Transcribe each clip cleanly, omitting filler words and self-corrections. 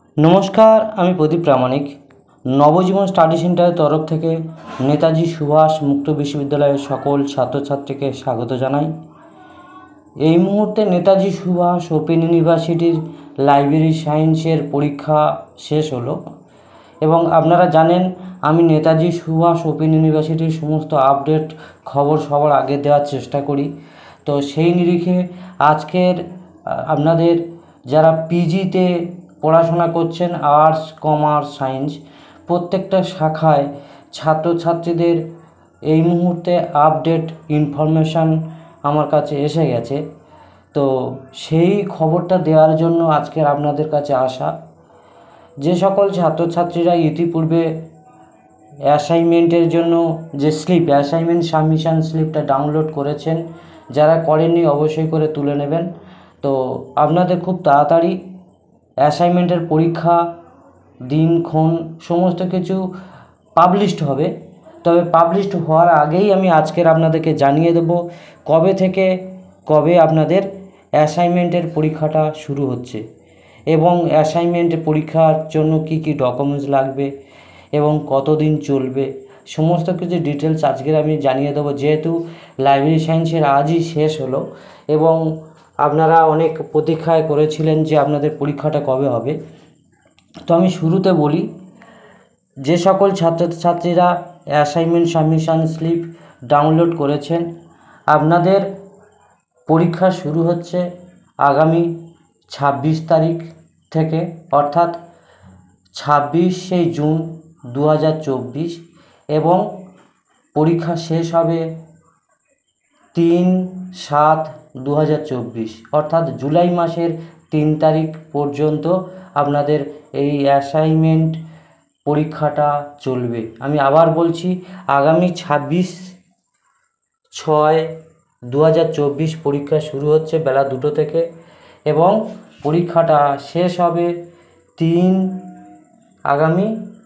নমস্কার, আমি প্রদীপ প্রামাণিক। নবজীবন স্টাডি সেন্টারের তরফ থেকে নেতাজি সুভাষ মুক্ত বিশ্ববিদ্যালয়ের সকল ছাত্রছাত্রীকে স্বাগত জানাই। এই মুহূর্তে নেতাজি সুভাষ ওপেন ইউনিভার্সিটির লাইব্রেরি সায়েন্সের পরীক্ষা শেষ হলো এবং আপনারা জানেন আমি নেতাজি সুভাষ ওপেন ইউনিভার্সিটির সমস্ত আপডেট খবর সবার আগে দেওয়ার চেষ্টা করি। তো সেই নিরিখে আজকের আপনাদের যারা পিজিতে পড়াশোনা করছেন, আর্টস, কমার্স, সায়েন্স, প্রত্যেকটা শাখায় ছাত্রছাত্রীদের এই মুহূর্তে আপডেট ইনফরমেশান আমার কাছে এসে গেছে। তো সেই খবরটা দেওয়ার জন্য আজকের আপনাদের কাছে আসা। যে সকল ছাত্রছাত্রীরা ইতিপূর্বে অ্যাসাইনমেন্টের জন্য যে অ্যাসাইনমেন্ট সাবমিশন স্লিপটা ডাউনলোড করেছেন, যারা করেননি অবশ্যই করে তুলে নেবেন। তো আপনাদের খুব তাড়াতাড়ি অ্যাসাইনমেন্টের পরীক্ষা, দিনক্ষণ সমস্ত কিছু পাবলিশড হবে। তবে পাবলিশড হওয়ার আগেই আমি আজকের আপনাদেরকে জানিয়ে দেব কবে থেকে কবে আপনাদের অ্যাসাইনমেন্টের পরীক্ষাটা শুরু হচ্ছে এবং অ্যাসাইনমেন্টের পরীক্ষার জন্য কি কি ডকুমেন্টস লাগবে এবং কতদিন চলবে, সমস্ত কিছু ডিটেলস আজকের আমি জানিয়ে দেবো। যেহেতু লাইব্রেরি সায়েন্সের আজই শেষ হলো এবং আপনারা অনেক প্রতীক্ষায় করেছিলেন যে আপনাদের পরীক্ষাটা কবে হবে। তো আমি শুরুতে বলি, যে সকল ছাত্রছাত্রীরা অ্যাসাইনমেন্ট সাবমিশন স্লিপ ডাউনলোড করেছেন, আপনাদের পরীক্ষা শুরু হচ্ছে আগামী 26 তারিখ থেকে, অর্থাৎ 26শে জুন 2024 এবং পরীক্ষা শেষ হবে 3/7/2024, অর্থাৎ জুলাই মাসের 3 তারিখ পর্যন্ত আপনাদের এই অ্যাসাইনমেন্ট পরীক্ষাটা চলবে। আমি আবার বলছি, আগামী 26/6/2024 পরীক্ষা শুরু হচ্ছে বেলা 2টো থেকে এবং পরীক্ষাটা শেষ হবে আগামী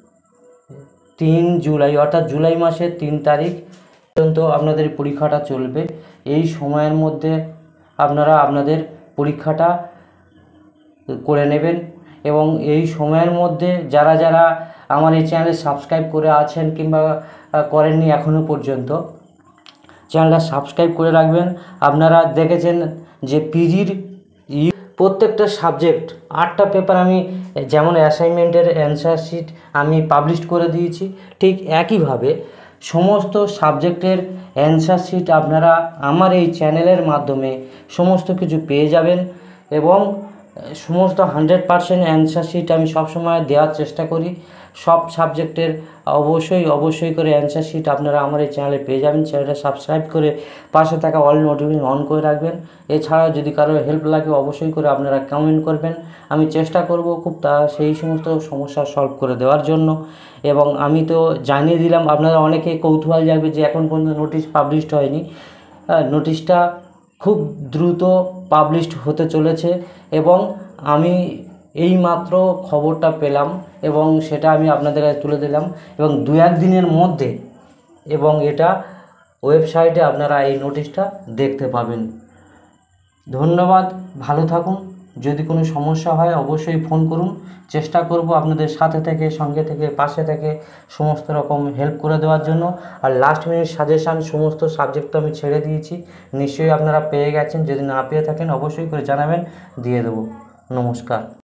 3 জুলাই, অর্থাৎ জুলাই মাসের 3 তারিখ পর্যন্ত আপনাদের পরীক্ষাটা চলবে। এই সময়ের মধ্যে আপনারা আপনাদের পরীক্ষাটা করে নেবেন এবং এই সময়ের মধ্যে যারা যারা আমার এই চ্যানেলে সাবস্ক্রাইব করে আছেন কিংবা করেননি এখনও পর্যন্ত, চ্যানেলটা সাবস্ক্রাইব করে রাখবেন। আপনারা দেখেছেন যে পিজির প্রত্যেকটা সাবজেক্ট 8টা পেপার আমি যেমন অ্যাসাইনমেন্টের অ্যান্সার শিট আমি পাবলিশ করে দিয়েছি, ঠিক একইভাবে সমস্ত সাবজেক্টের অ্যান্সার শিট আপনারা আমার এই চ্যানেলের মাধ্যমে সমস্ত কিছু পেয়ে যাবেন এবং সমস্ত 100% অ্যান্সার শিট আমি সবসময় দেওয়ার চেষ্টা করি। সব সাবজেক্টের অবশ্যই করে অ্যান্সার শিট আপনারা আমার এই চ্যানেলে পেয়ে যাবেন। চ্যানেলটা সাবস্ক্রাইব করে পাশে থাকা অল নোটিফিকেশন অন করে রাখবেন। এছাড়াও যদি কারো হেল্প লাগে অবশ্যই করে আপনারা কমেন্ট করবেন, আমি চেষ্টা করব খুব সেই সমস্ত সমস্যা সলভ করে দেওয়ার জন্য। এবং আমি তো জানিয়ে দিলাম, আপনারা অনেকে কৌতূহল জাগবে যে এখন পর্যন্ত নোটিশ পাবলিশড হয়নি। নোটিশটা খুব দ্রুত পাবলিশড হতে চলেছে এবং আমি এইমাত্র খবরটা পেলাম এবং সেটা আমি আপনাদের কাছে তুলে দিলাম এবং 2-1 দিনের মধ্যে এবং এটা ওয়েবসাইটে আপনারা এই নোটিশটা দেখতে পাবেন। ধন্যবাদ, ভালো থাকুন। যদি কোনো সমস্যা হয় অবশ্যই ফোন করুন, চেষ্টা করব আপনাদের সাথে থেকে, সঙ্গে থেকে, পাশে থেকে সমস্ত রকম হেল্প করে দেওয়ার জন্য। আর লাস্ট মিনিট সাজেশান সমস্ত সাবজেক্ট তো আমি ছেড়ে দিয়েছি, নিশ্চয়ই আপনারা পেয়ে গেছেন। যদি না পেয়ে থাকেন অবশ্যই করে জানাবেন, দিয়ে দেবো। নমস্কার।